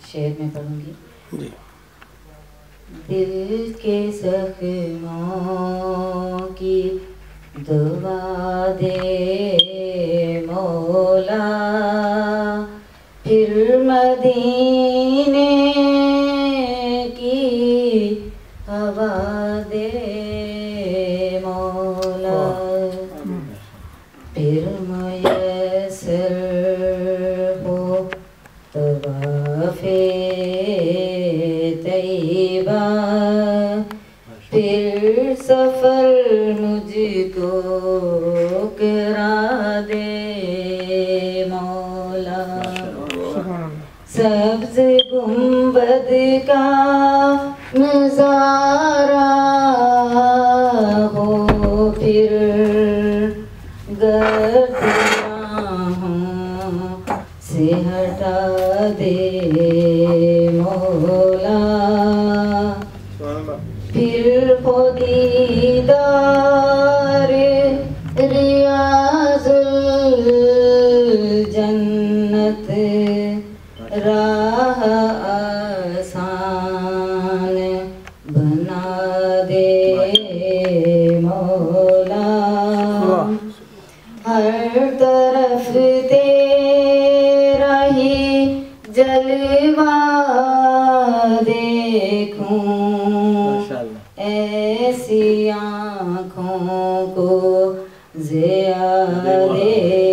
شعر میں پڑھوں گی. جی. دل کے زخموں کی دوا دے مولا، پھر مدینے کی ہوا دے مولا، پھر میسر ہو طواف طیبہ، پھر سفر مجھ کو کرا دے مولا، سبز گنبد کا نظارہ ہو، پھر گرد راہوں سے ہٹا دے مولا، پھر ہو دیدار ریاض الجنت، راہ آسان بنا دے مولا، ہر طرف تیرا ہی جلوہ دیکھوں، ایسی آنکھوں کو ضیا دے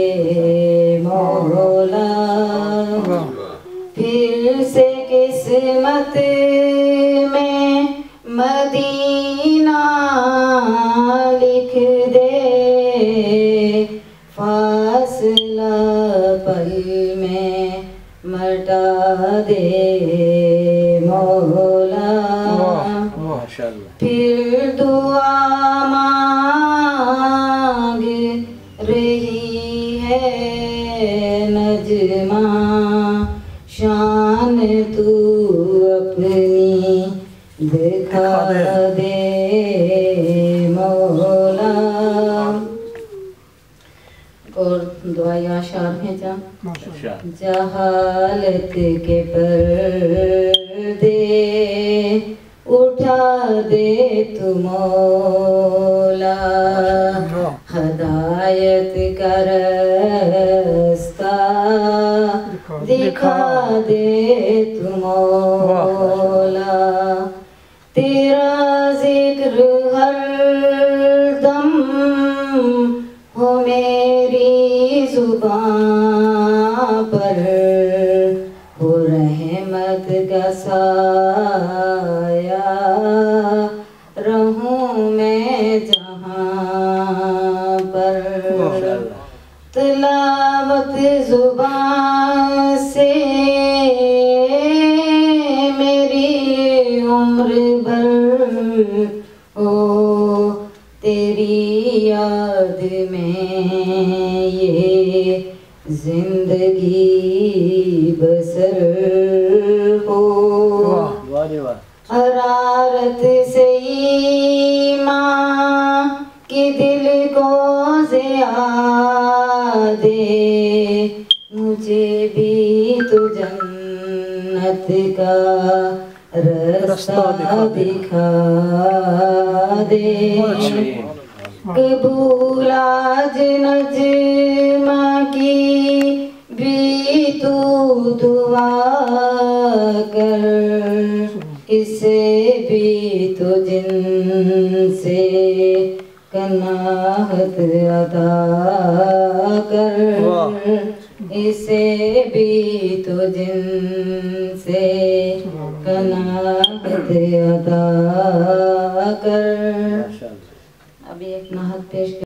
مولا، پھر سے قسمت میں مدینہ لکھ دے، فاصلہ پل میں مٹا دے مولا، پھر دعا مانگ رہی ہے نجمہ، شان تو اپنی دکھا دے مولا. اور دعائیں اشعار ہیں جہالت کے پردے اٹھا دے تو مولا، ہدایت کا راستہ دکھا دے تو مولا، تیرا ذکر ہر دم ہو میری زبان پر، ہو رحمت کا سایہ رہوں میں جہاں پر، تلاوت زبان سے میری عمر بھر ہو، تیری یاد میں یہ زندگی بسر ہو، حرارت سے ایمان کی دل کو ضیا دے، مجھے بھی تو جنت کا رستہ دکھا دے، قبول آج نجمہ کی بھی تو دعا کر، اسے بھی تو جن سے قناعت عطا کر، اسے بھی تو جن سے قناعت عطا کر. ابھی ایک نعت پیش